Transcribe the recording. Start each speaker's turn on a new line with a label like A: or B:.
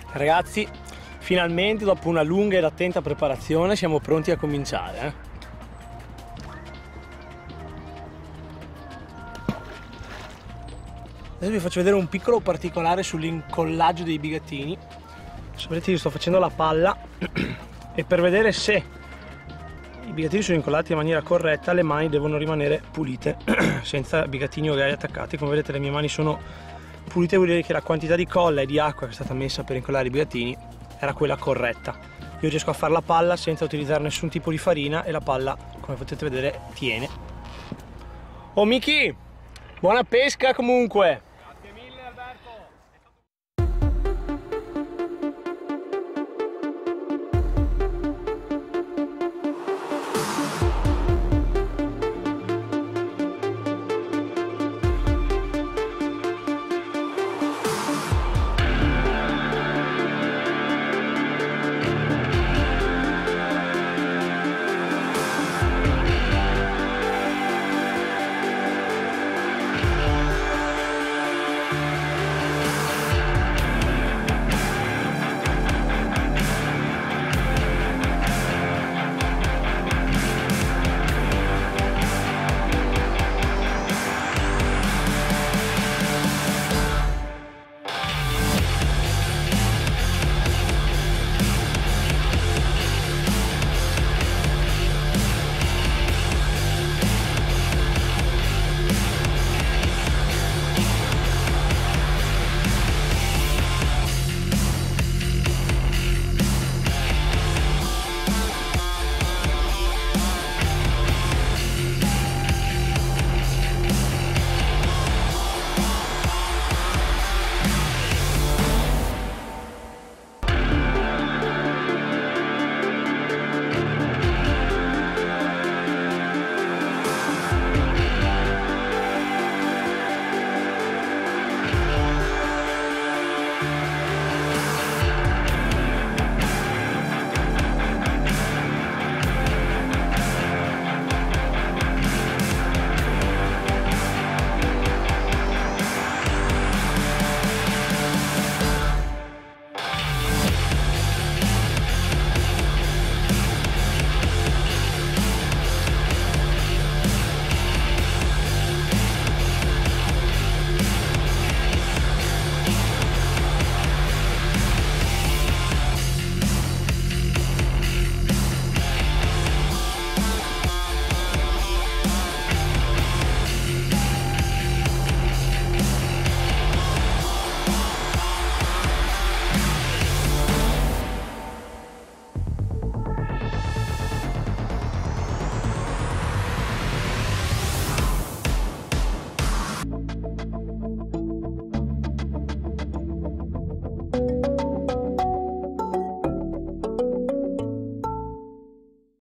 A: Ragazzi, finalmente dopo una lunga ed attenta preparazione siamo pronti a cominciare. Adesso vi faccio vedere un piccolo particolare sull'incollaggio dei bigattini. Sapete, io sto facendo la palla e per vedere se i bigattini sono incollati in maniera corretta le mani devono rimanere pulite senza bigattini o ghiai attaccati. Come vedete le mie mani sono pulite, vuol dire che la quantità di colla e di acqua che è stata messa per incollare i bigattini era quella corretta. Io riesco a fare la palla senza utilizzare nessun tipo di farina e la palla, come potete vedere, tiene. Oh Miki, buona pesca comunque!